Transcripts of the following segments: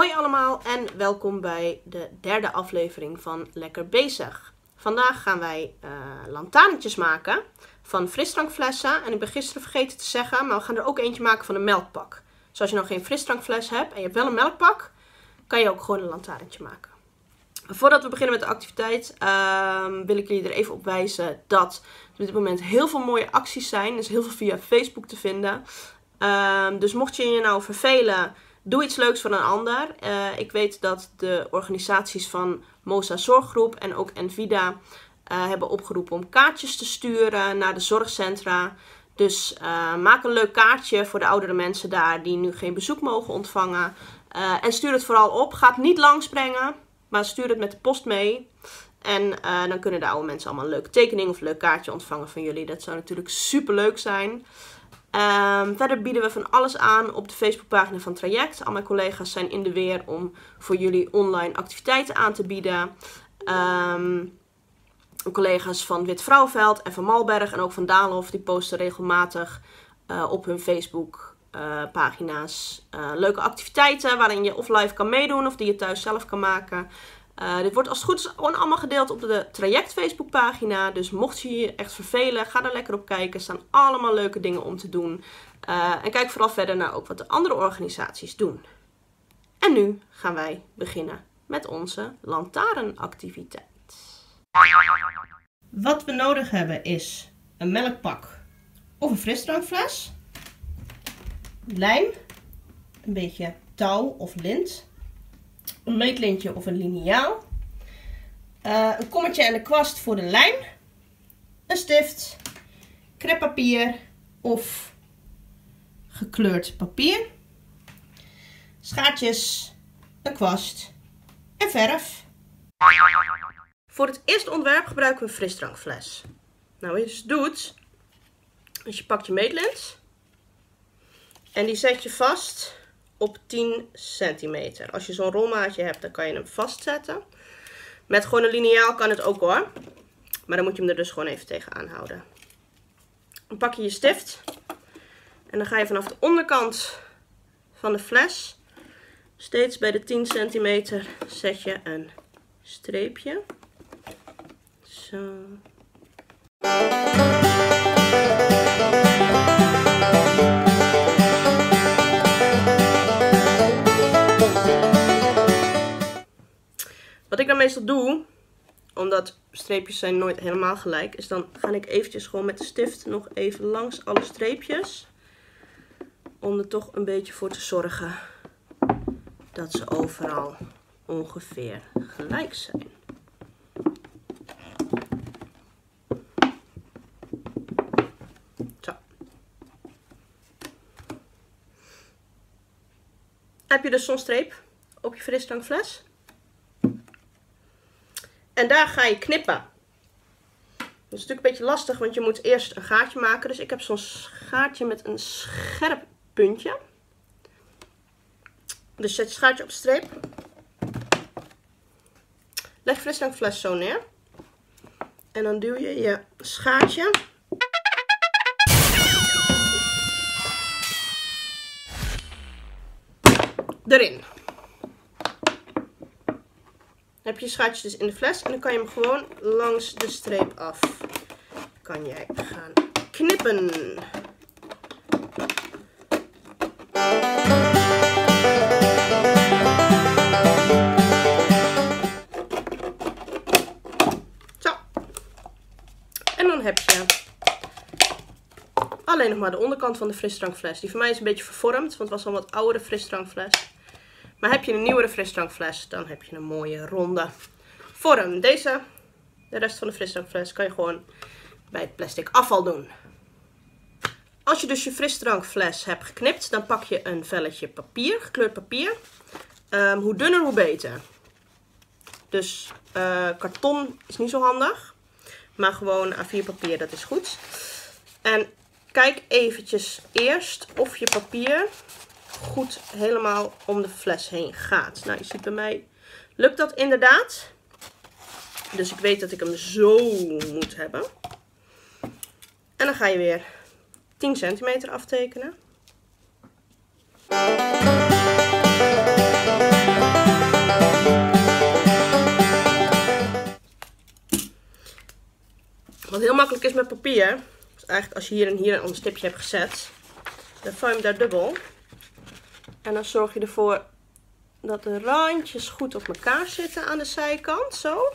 Hoi allemaal en welkom bij de derde aflevering van Lekker Bezig. Vandaag gaan wij lantaarntjes maken van frisdrankflessen. En ik ben gisteren vergeten te zeggen, maar we gaan er ook eentje maken van een melkpak. Dus als je nog geen frisdrankfles hebt en je hebt wel een melkpak, kan je ook gewoon een lantaarntje maken. Voordat we beginnen met de activiteit wil ik jullie er even op wijzen dat er op dit moment heel veel mooie acties zijn. Dus heel veel via Facebook te vinden. Dus mocht je je nou vervelen, doe iets leuks voor een ander. Ik weet dat de organisaties van MOSA Zorggroep en ook Envida hebben opgeroepen om kaartjes te sturen naar de zorgcentra. Dus maak een leuk kaartje voor de oudere mensen daar die nu geen bezoek mogen ontvangen. En stuur het vooral op. Ga het niet langsbrengen, maar stuur het met de post mee. En dan kunnen de oude mensen allemaal een leuke tekening of een leuk kaartje ontvangen van jullie. Dat zou natuurlijk super leuk zijn. Verder bieden we van alles aan op de Facebookpagina van Traject. Al mijn collega's zijn in de weer om voor jullie online activiteiten aan te bieden. Collega's van Wit Vrouwenveld en van Malberg en ook van Daalhof, die posten regelmatig op hun Facebook pagina's leuke activiteiten waarin je of live kan meedoen of die je thuis zelf kan maken. Dit wordt als het goed is gewoon allemaal gedeeld op de Traject Facebookpagina. Dus mocht je je echt vervelen, ga er lekker op kijken. Er staan allemaal leuke dingen om te doen. En kijk vooral verder naar ook wat de andere organisaties doen. En nu gaan wij beginnen met onze lantaarnactiviteit. Wat we nodig hebben is een melkpak of een frisdrankfles. Lijm, een beetje touw of lint. Een meetlintje of een liniaal. Een kommetje en een kwast voor de lijm. Een stift. Crêpepapier of gekleurd papier. Schaartjes. Een kwast. En verf. Voor het eerste ontwerp gebruiken we een frisdrankfles. Nou, wat je dus doet, is je pakt je meetlint. En die zet je vast op 10 centimeter. Als je zo'n rolmaatje hebt, dan kan je hem vastzetten. Met gewoon een liniaal kan het ook hoor. Maar dan moet je hem er dus gewoon even tegenaan houden. Dan pak je je stift. En dan ga je vanaf de onderkant van de fles, steeds bij de 10 centimeter, zet je een streepje. Zo. Wat ik dan meestal doe, omdat streepjes zijn nooit helemaal gelijk, is dan ga ik eventjes gewoon met de stift nog even langs alle streepjes. Om er toch een beetje voor te zorgen dat ze overal ongeveer gelijk zijn. Zo. Heb je dus zo'n streep op je frisdrankfles? En daar ga je knippen. Dat is natuurlijk een beetje lastig, want je moet eerst een gaatje maken. Dus ik heb zo'n gaatje met een scherp puntje. Dus zet je schaartje op de streep. Leg je frisdrankfles zo neer. En dan duw je je schaartje erin. Dan heb je schaartje dus in de fles en dan kan je hem gewoon langs de streep af. Kan jij gaan knippen. Zo. En dan heb je alleen nog maar de onderkant van de frisdrankfles. Die van mij is een beetje vervormd, want het was al een wat oudere frisdrankfles. Maar heb je een nieuwere frisdrankfles, dan heb je een mooie ronde vorm. De rest van de frisdrankfles, kan je gewoon bij het plastic afval doen. Als je dus je frisdrankfles hebt geknipt, dan pak je een velletje papier, gekleurd papier. Hoe dunner, hoe beter. Dus karton is niet zo handig, maar gewoon A4 papier, dat is goed. En kijk eventjes eerst of je papier goed helemaal om de fles heen gaat. Nou, je ziet bij mij lukt dat inderdaad. Dus ik weet dat ik hem zo moet hebben. En dan ga je weer 10 centimeter aftekenen. Wat heel makkelijk is met papier, is eigenlijk als je hier en hier een stipje hebt gezet, dan vouw je hem daar dubbel. En dan zorg je ervoor dat de randjes goed op elkaar zitten aan de zijkant, zo.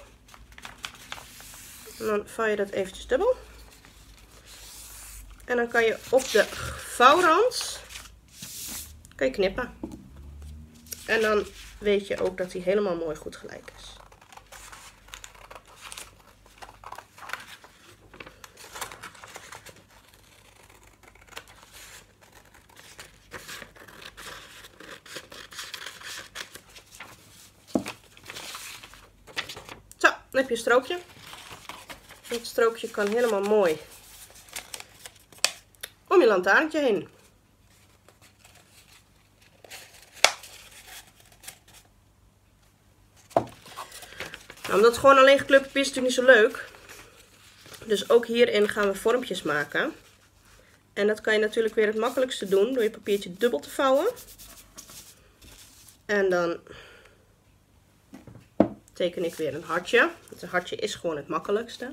En dan vouw je dat eventjes dubbel. En dan kan je op de vouwrand kan je knippen. En dan weet je ook dat hij helemaal mooi goed gelijk is. Zo, dan heb je een strookje. Dit strookje kan helemaal mooi om je lantaarntje heen. Nou, omdat het gewoon alleen gekleurd papier is, natuurlijk niet zo leuk. Dus ook hierin gaan we vormpjes maken. En dat kan je natuurlijk weer het makkelijkste doen door je papiertje dubbel te vouwen. En dan teken ik weer een hartje. Het hartje is gewoon het makkelijkste.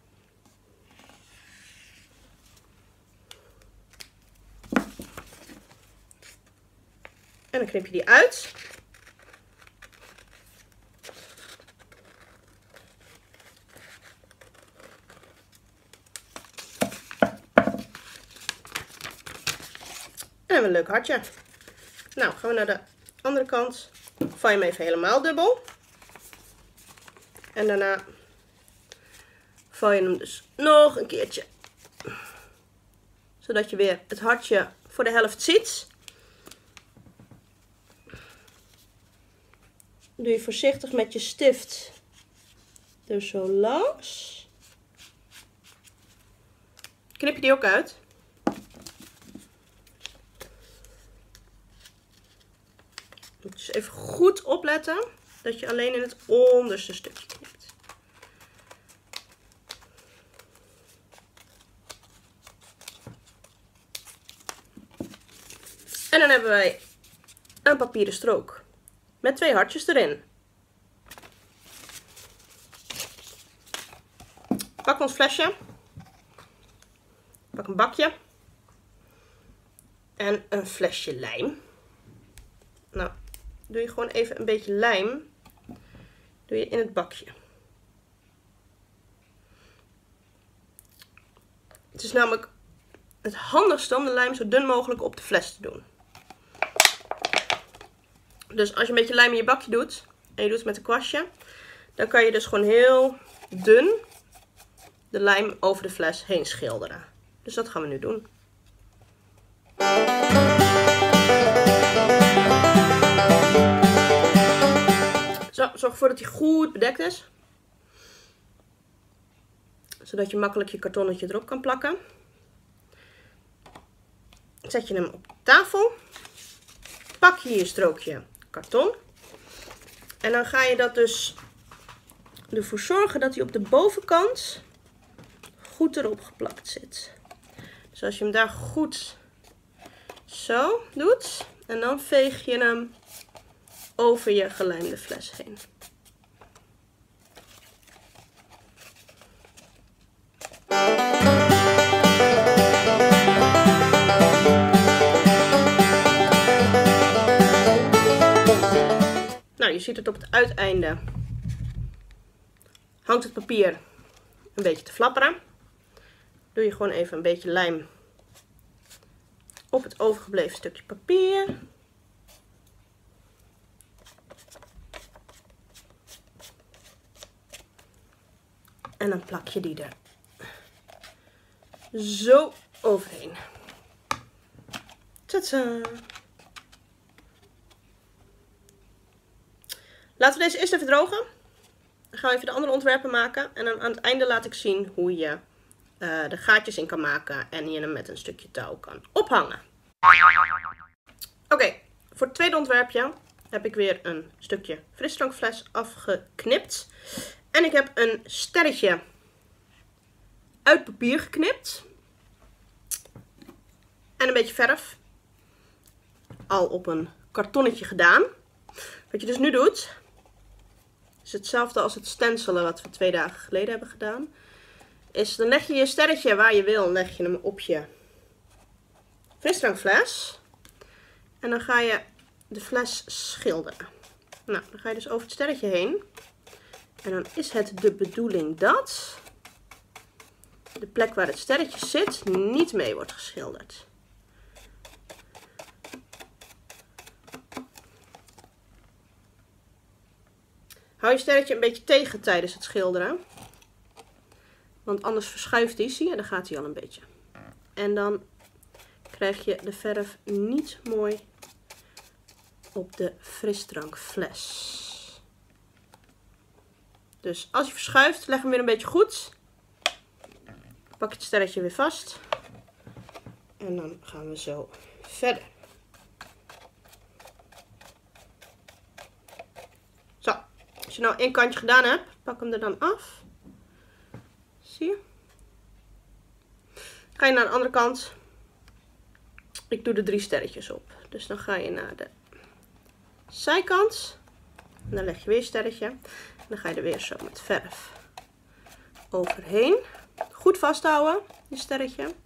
En dan knip je die uit. En hebben we een leuk hartje. Nou, gaan we naar de andere kant. Vouw je hem even helemaal dubbel. En daarna vouw je hem dus nog een keertje. Zodat je weer het hartje voor de helft ziet. Doe je voorzichtig met je stift er zo langs. Knip je die ook uit. Moet je dus even goed opletten dat je alleen in het onderste stukje knipt. En dan hebben wij een papieren strook met 2 hartjes erin. Pak ons flesje. Pak een bakje. En een flesje lijm. Nou, doe je gewoon even een beetje lijm. Doe je in het bakje. Het is namelijk het handigste om de lijm zo dun mogelijk op de fles te doen. Dus als je een beetje lijm in je bakje doet en je doet het met een kwastje, dan kan je dus gewoon heel dun de lijm over de fles heen schilderen. Dus dat gaan we nu doen. Zo, zorg ervoor dat hij goed bedekt is. Zodat je makkelijk je kartonnetje erop kan plakken. Zet je hem op tafel. Pak je je strookje karton. En dan ga je dat dus ervoor zorgen dat hij op de bovenkant goed erop geplakt zit. Dus als je hem daar goed zo doet. En dan veeg je hem over je gelijmde fles heen. Nou, je ziet het op het uiteinde. Hangt het papier een beetje te flapperen. Doe je gewoon even een beetje lijm op het overgebleven stukje papier. En dan plak je die er zo overheen. Tadaa! Laten we deze eerst even drogen. Dan gaan we even de andere ontwerpen maken. En dan aan het einde laat ik zien hoe je de gaatjes in kan maken. En je hem met een stukje touw kan ophangen. Oké, voor het tweede ontwerpje heb ik weer een stukje frisdrankfles afgeknipt. En ik heb een sterretje uit papier geknipt. En een beetje verf. Al op een kartonnetje gedaan. Wat je dus nu doet, is hetzelfde als het stencillen wat we 2 dagen geleden hebben gedaan. is, dan leg je je sterretje waar je wil, leg je hem op je frisdrankfles. En dan ga je de fles schilderen. Nou, dan ga je dus over het sterretje heen. En dan is het de bedoeling dat de plek waar het sterretje zit niet mee wordt geschilderd. Hou je sterretje een beetje tegen tijdens het schilderen. Want anders verschuift hij, zie je, dan gaat hij al een beetje. En dan krijg je de verf niet mooi op de frisdrankfles. Dus als je verschuift, leg hem weer een beetje goed. Pak het sterretje weer vast. En dan gaan we zo verder. Zo, als je nou één kantje gedaan hebt, pak hem er dan af. Zie je? Ga je naar de andere kant. Ik doe er 3 sterretjes op. Dus dan ga je naar de zijkant. En dan leg je weer een sterretje. En dan ga je er weer zo met verf overheen. Goed vasthouden, je sterretje.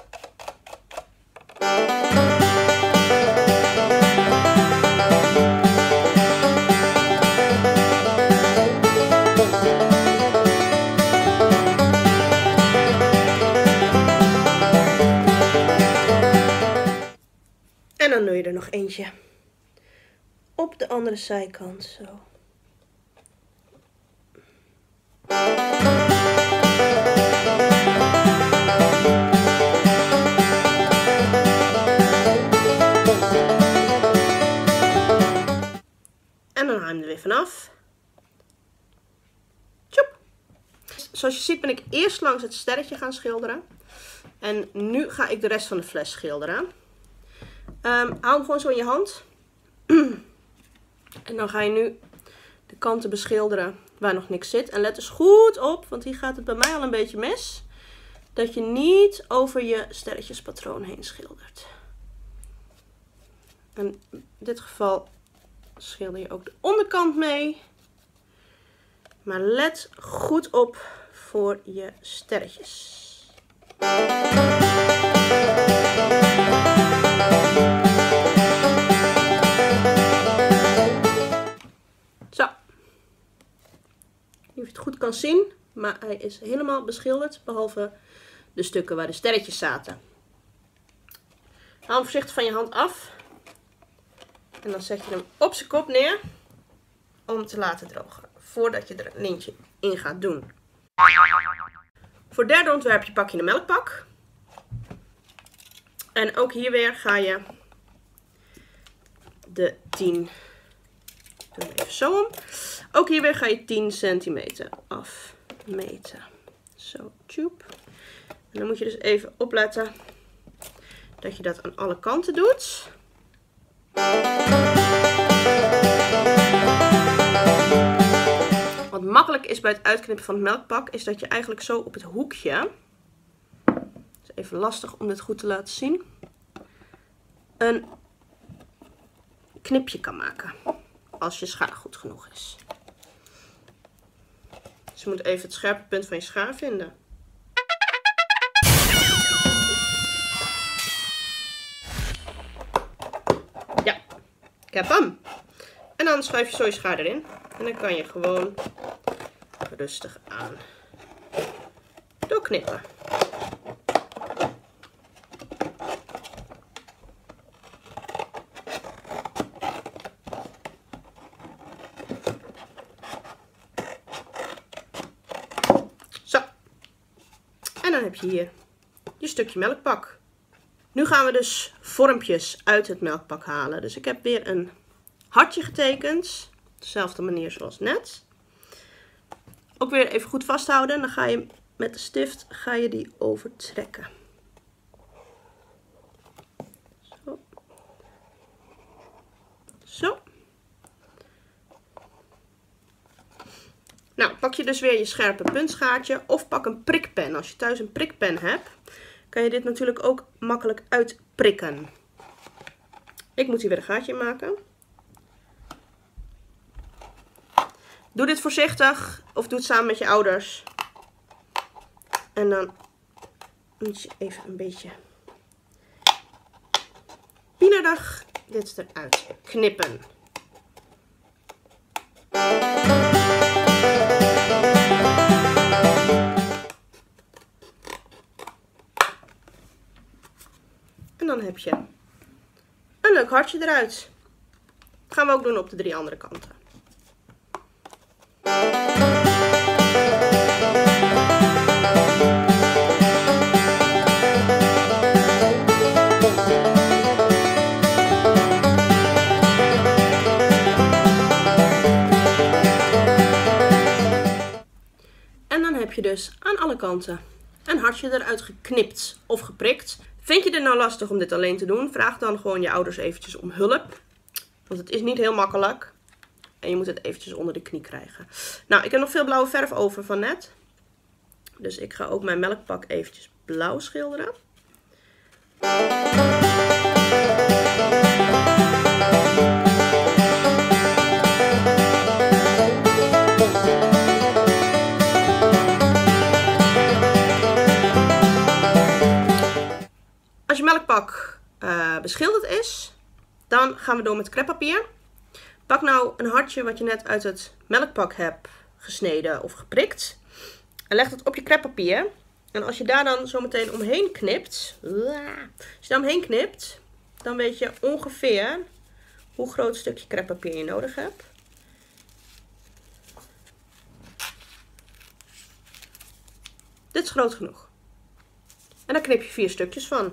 En dan doe je er nog eentje op de andere zijkant, zo. En dan haal je hem er weer vanaf. Tjoep. Zoals je ziet ben ik eerst langs het sterretje gaan schilderen. En nu ga ik de rest van de fles schilderen. Hou hem gewoon zo in je hand. En dan ga je nu de kanten beschilderen waar nog niks zit. En let dus goed op, want hier gaat het bij mij al een beetje mis. Dat je niet over je sterretjespatroon heen schildert. En in dit geval schilder je ook de onderkant mee. Maar let goed op voor je sterretjes. Zo. Of je het goed kan zien, maar hij is helemaal beschilderd, behalve de stukken waar de sterretjes zaten. Haal hem voorzichtig van je hand af. En dan zet je hem op zijn kop neer om hem te laten drogen, voordat je er een lintje in gaat doen. Voor het derde ontwerpje pak je een melkpak. En ook hier weer ga je de 10, doe hem even zo om. Ook hier weer ga je 10 centimeter afmeten. Zo, tjoep. En dan moet je dus even opletten dat je dat aan alle kanten doet. Wat makkelijk is bij het uitknippen van het melkpak, is dat je eigenlijk zo op het hoekje, het is even lastig om dit goed te laten zien, een knipje kan maken. Als je schaar goed genoeg is. Dus je moet even het scherpe punt van je schaar vinden. Ja, ik heb hem. En dan schuif je zo je schaar erin. En dan kan je gewoon rustig aan doorknippen. Zo. En dan heb je hier je stukje melkpak. Nu gaan we dus vormpjes uit het melkpak halen. Dus ik heb weer een hartje getekend. Dezelfde manier zoals net. Ook weer even goed vasthouden. Dan ga je met de stift die overtrekken. Zo. Zo. Nou, pak je dus weer je scherpe puntschaartje. Of pak een prikpen. Als je thuis een prikpen hebt, kan je dit natuurlijk ook makkelijk uitprikken. Ik moet hier weer een gaatje in maken. Doe dit voorzichtig of doe het samen met je ouders. En dan moet je even een beetje pinerdag dit eruit knippen. En dan heb je een leuk hartje eruit. Dat gaan we ook doen op de 3 andere kanten. En dan heb je dus aan alle kanten een hartje eruit geknipt of geprikt. Vind je het nou lastig om dit alleen te doen? Vraag dan gewoon je ouders eventjes om hulp. Want het is niet heel makkelijk. En je moet het eventjes onder de knie krijgen. Nou, ik heb nog veel blauwe verf over van net. Dus ik ga ook mijn melkpak eventjes blauw schilderen. Als je melkpak beschilderd is, dan gaan we door met crêpepapier. Pak nou een hartje wat je net uit het melkpak hebt gesneden of geprikt. En leg dat op je crêpepapier. En als je daar dan zo meteen omheen knipt. Als je daar omheen knipt, dan weet je ongeveer hoe groot stukje crêpepapier je nodig hebt. Dit is groot genoeg. En dan knip je 4 stukjes van.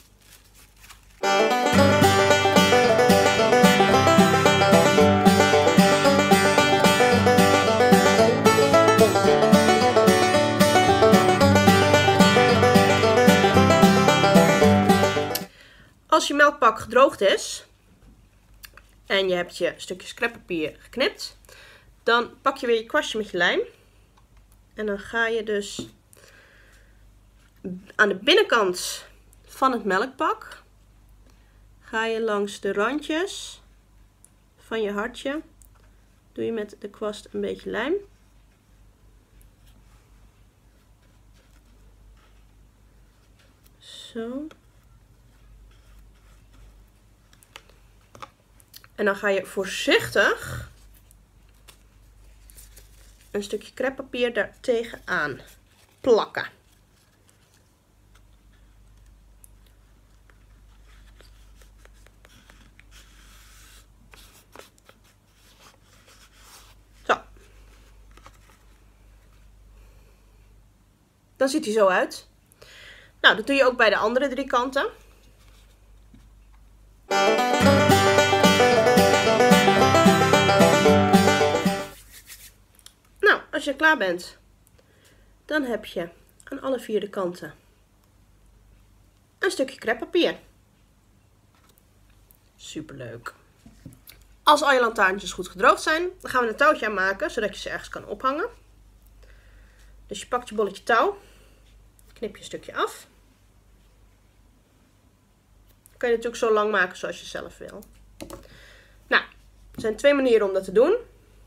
Als je melkpak gedroogd is en je hebt je stukjes crêpepapier geknipt, dan pak je weer je kwastje met je lijm. En dan ga je dus aan de binnenkant van het melkpak ga je langs de randjes van je hartje, doe je met de kwast een beetje lijm. Zo. En dan ga je voorzichtig een stukje crêpepapier daar tegenaan plakken. Zo. Dan ziet hij zo uit. Nou, dat doe je ook bij de andere 3 kanten. Als je klaar bent, dan heb je aan alle 4 kanten een stukje crêpepapier. Superleuk. Als al je lantaarntjes goed gedroogd zijn, dan gaan we een touwtje aan maken, zodat je ze ergens kan ophangen. Dus je pakt je bolletje touw, knip je een stukje af. Dan kan je natuurlijk zo lang maken zoals je zelf wil. Nou, er zijn 2 manieren om dat te doen.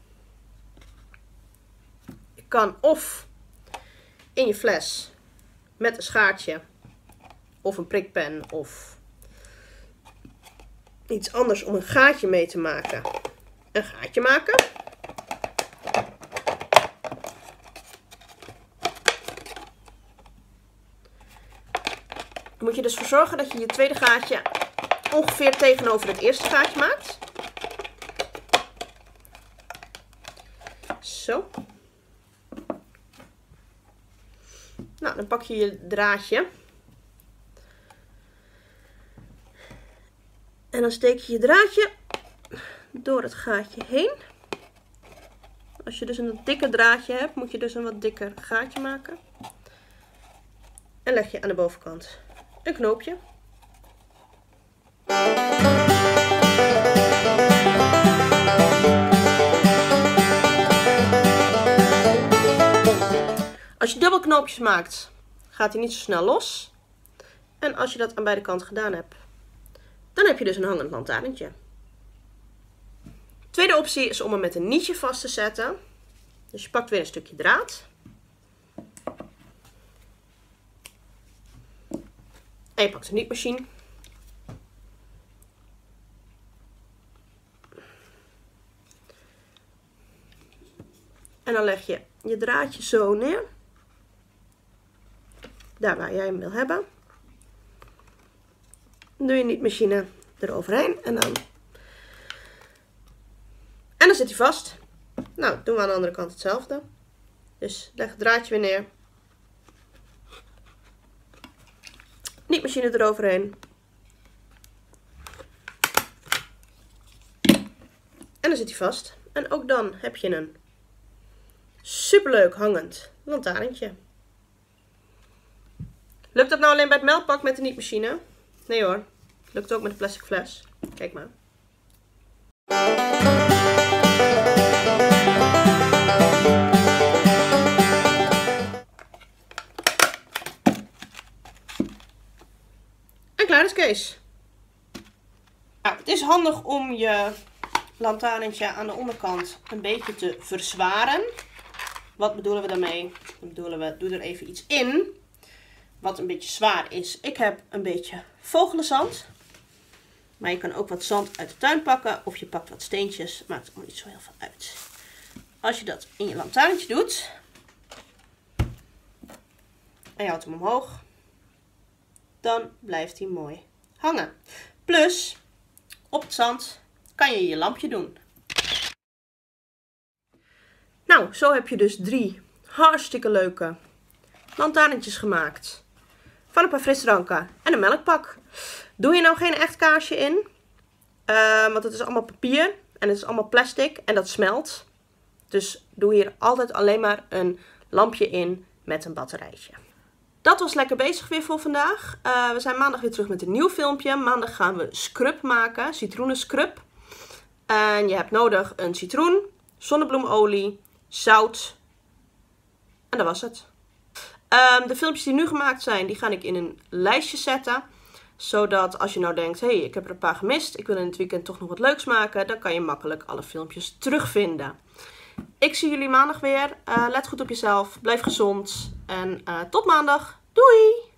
Je kan of in je fles met een schaartje of een prikpen of iets anders om een gaatje mee te maken, een gaatje maken. Dan moet je dus voor zorgen dat je je tweede gaatje ongeveer tegenover het eerste gaatje maakt. Zo. Nou, dan pak je je draadje. En dan steek je je draadje door het gaatje heen. Als je dus een wat dikker draadje hebt, moet je dus een wat dikker gaatje maken. En leg je aan de bovenkant een knoopje. Als je dubbelknoopjes maakt, gaat hij niet zo snel los. En als je dat aan beide kanten gedaan hebt, dan heb je dus een hangend lantaarntje. Tweede optie is om hem met een nietje vast te zetten. Dus je pakt weer een stukje draad. En je pakt een nietmachine. En dan leg je je draadje zo neer. Daar waar jij hem wil hebben. Dan doe je nietmachine eroverheen. En dan zit hij vast. Nou, doen we aan de andere kant hetzelfde. Dus leg het draadje weer neer. Nietmachine eroverheen. En dan zit hij vast. En ook dan heb je een superleuk hangend lantaarntje. Lukt dat nou alleen bij het melkpak met de nietmachine? Nee hoor. Lukt ook met een plastic fles. Kijk maar. En klaar is Kees. Nou, het is handig om je lantaarntje aan de onderkant een beetje te verzwaren. Wat bedoelen we daarmee? Dan bedoelen we, doe er even iets in wat een beetje zwaar is. Ik heb een beetje vogelenzand. Maar je kan ook wat zand uit de tuin pakken. Of je pakt wat steentjes. Maakt er niet zo heel veel uit. Als je dat in je lantaarntje doet. En je houdt hem omhoog. Dan blijft hij mooi hangen. Plus, op het zand kan je je lampje doen. Nou, zo heb je dus 3 hartstikke leuke lantaarntjes gemaakt. Van een paar frisdranken en een melkpak. Doe je nou geen echt kaarsje in. Want het is allemaal papier. En het is allemaal plastic. En dat smelt. Dus doe hier altijd alleen maar een lampje in met een batterijtje. Dat was Lekker Bezig weer voor vandaag. We zijn maandag weer terug met een nieuw filmpje. Maandag gaan we scrub maken. Citroenscrub. En je hebt nodig een citroen, zonnebloemolie, zout. En dat was het. De filmpjes die nu gemaakt zijn, die ga ik in een lijstje zetten. Zodat als je nou denkt, hé, ik heb er een paar gemist. Ik wil in het weekend toch nog wat leuks maken. Dan kan je makkelijk alle filmpjes terugvinden. Ik zie jullie maandag weer. Let goed op jezelf. Blijf gezond. En tot maandag. Doei!